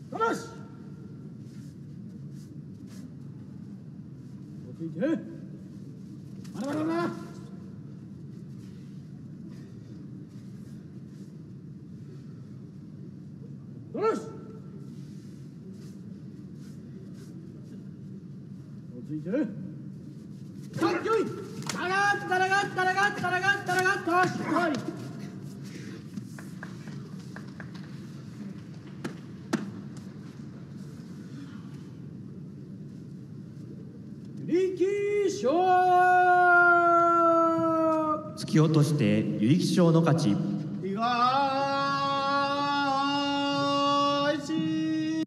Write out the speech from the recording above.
ただし落ち着いてまだまだまだただし落ち着いてかっこいいたらがったらがったらがったらがったらがったしっかり力将突き落として有力将の勝ち。